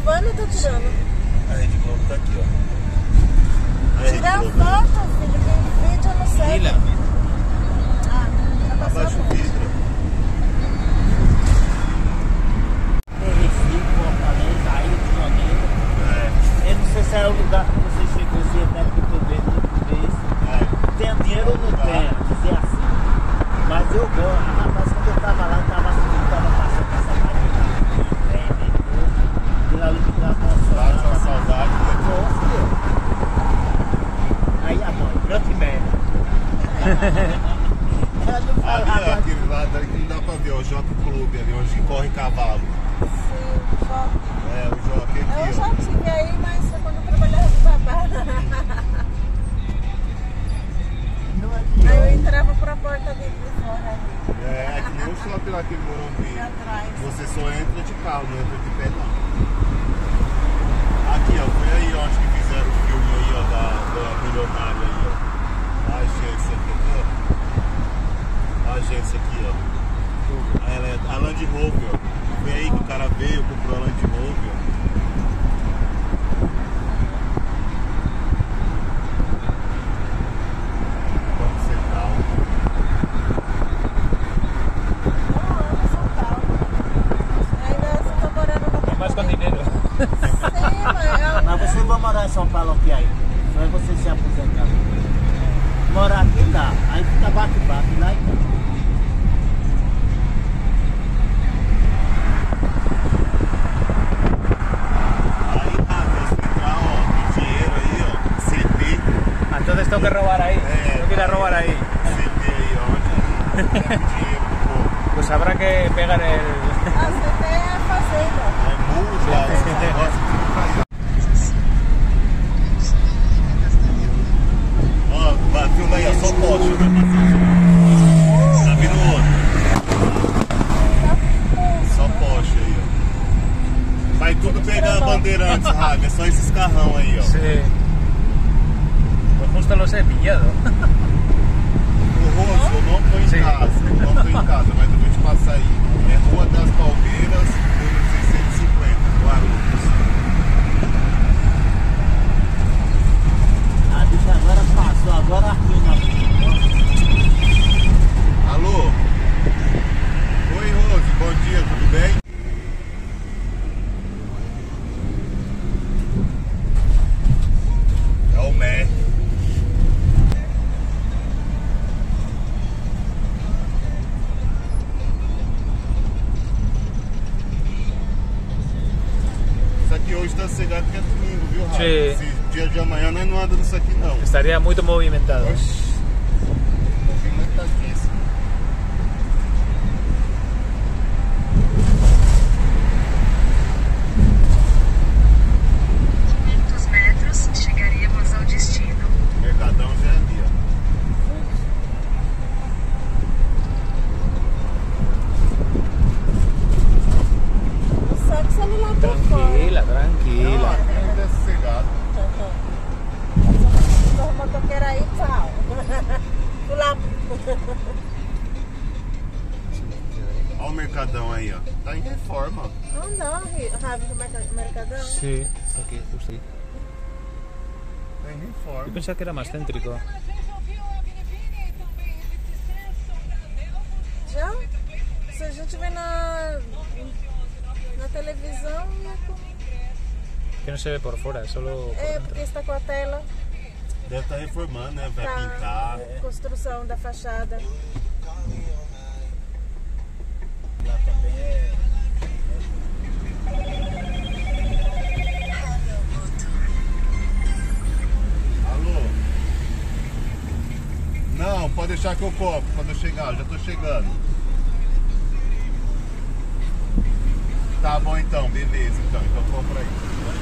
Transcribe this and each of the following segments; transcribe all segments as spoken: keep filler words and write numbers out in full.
gravando ou tô tirando? A Rede Globo tá aqui, ó. Tirar foto, filho, tem vídeo no céu. Filha, Ah, tá abaixa passando. o vidro. Tem Recife, Fortaleza, Ilha de Janeiro. É, Eu não sei se é o lugar que você chegou, se é daqui que eu vejo muito vez. é. Tem dinheiro ou não tem? Dizer assim. Mas eu gosto. Rapaz, quando eu tava lá, eu tava assim, eu tava passando essa máquina. Tem, tem coisa. Aquilo ali me dá uma Bate uma saudade. saudade. Nossa, aí a mãe, branco e merda. Eu não falo Ali, ó, agora. aquele lado ali que não dá pra ver, ó, o Jockey Clube ali, onde corre cavalo. Sim, foto. É, o Jockey Eu aqui, já ó. tive aí, mas foi quando eu trabalhava de babá. Não é Aí eu entrava por a porta dele de fora ali, É, é que nem o shopping lá que ele morou de atrás. Você só entra de carro, não entra de pé não. Aqui, ó, foi aí onde que fizeram o filme aí, ó, da, da milionária aí, ó. A agência aqui, ó. A agência aqui, ó. Ela é a Land Rover, ó. Foi aí que o cara veio, comprou a Land Rover. Banco Central. Eu amo São Paulo. Ainda estou morando no Más con dinero. Sim, mas Mas você vai morar em São Paulo aqui aí? Só é você se aposentar. Morar aqui dá, aí fica bate-bate lá e cá. Aí na Banco Central, ó, tem dinheiro aí, ó. C D. Ah, entonces tengo que robar ahí. É, Tengo que ir a robar ahí. C D aí, ó. Onde tem dinheiro do povo. Pues habrá que pegar el... a C D é a fazenda. É multa, esse negócio tudo caiu. Ó, bateu lá aí, ó, só poste. Tá vindo outro. Só poste aí, ó. Vai tudo pegar bandeirantes, Raga. É só esses carrão aí, ó. Sí. Pues justo los he pillado. O rosto eu não tô em Sim. casa. Não tô em casa, mas eu vou te passar aí. É Rua das Palmeiras, número seiscentos e cinquenta, Guarulhos. A bicha agora passou, agora aqui na... Alô? Oi, Rose, bom dia, tudo bem? É o Mé. Isso aqui hoje tá cegado porque é domingo, viu, Rafa? Sim. Esse dia de amanhã nós não andamos nisso aqui, não. Estaría muy movimentado. Oxi, movimentadíssimo. quinhentos metros, chegaremos ao destino. Mercadão já é ali, ó. Só que o celular tá fora. Tranquila, tranquila. Ainda é sossegado. Os motoqueiros aí, tchau. Pular. Olha o Mercadão aí, ó. Tá em reforma. Ah, não, Ravi, do merca- Mercadão. Sí, está aquí, justo ahí. Tá em Yo reforma. pensaba que era más céntrico. Já? Se a gente vê na, na televisão, é com- Que no se ve por fuera, solo por é dentro. porque está com a tela, Deve estar reformando, né? Vai tá pintar. construção da fachada. Lá também é... Alô? Não, pode deixar que eu compro quando eu chegar, eu já tô chegando. Tá bom então, beleza então, então compra aí.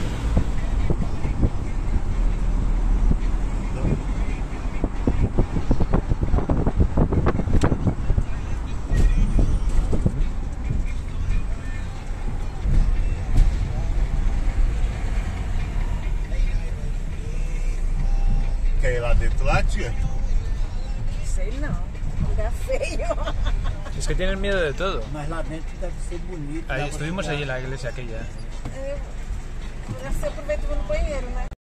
Quer ir lá dentro lá, tia? Sei não, lugar feio. Es que tienen miedo de todo. Mas lá dentro deve ser bonito. Ahí dá pra estuvimos ficar- allí en la iglesia aquella. É, Você aproveita e vai no banheiro, né?